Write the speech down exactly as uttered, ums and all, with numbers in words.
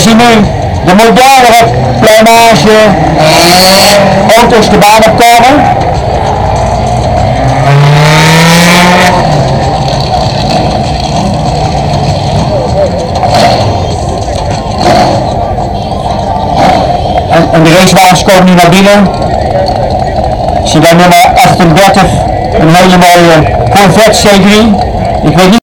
zien nu de modernere pluimage auto's de baan opkomen. En, en de racewagens komen nu naar binnen. Ik zie bij nummer achtendertig een hele mooie Corvette C drie. Ik weet niet